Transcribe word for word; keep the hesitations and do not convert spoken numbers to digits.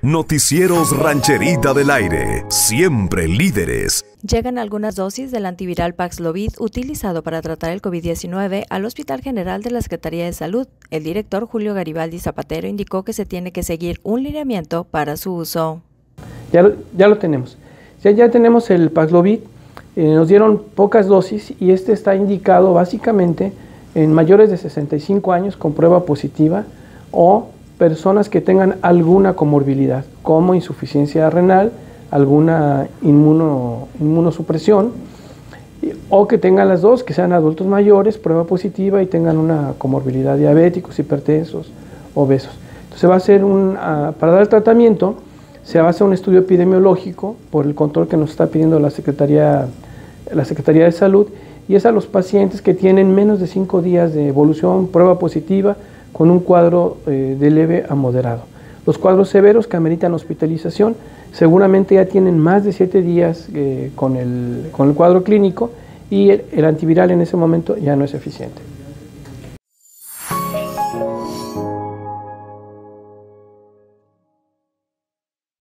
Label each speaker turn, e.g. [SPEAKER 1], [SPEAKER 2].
[SPEAKER 1] Noticieros Rancherita del Aire, siempre líderes.
[SPEAKER 2] Llegan algunas dosis del antiviral Paxlovid utilizado para tratar el COVID diecinueve al Hospital General de la Secretaría de Salud. El director Julio Garibaldi Zapatero indicó que se tiene que seguir un lineamiento para su uso.
[SPEAKER 3] Ya lo, ya lo tenemos. Ya, ya tenemos el Paxlovid, eh, nos dieron pocas dosis y este está indicado básicamente en mayores de sesenta y cinco años con prueba positiva o personas que tengan alguna comorbilidad, como insuficiencia renal, alguna inmuno, inmunosupresión, o que tengan las dos, que sean adultos mayores, prueba positiva y tengan una comorbilidad, diabéticos, hipertensos, obesos. Entonces va a ser un, uh, para dar el tratamiento, se va a hacer un estudio epidemiológico por el control que nos está pidiendo la Secretaría, la Secretaría de Salud, y es a los pacientes que tienen menos de cinco días de evolución, prueba positiva, con un cuadro eh, de leve a moderado. Los cuadros severos que ameritan hospitalización seguramente ya tienen más de siete días eh, con, el, con el cuadro clínico y el, el antiviral en ese momento ya no es eficiente.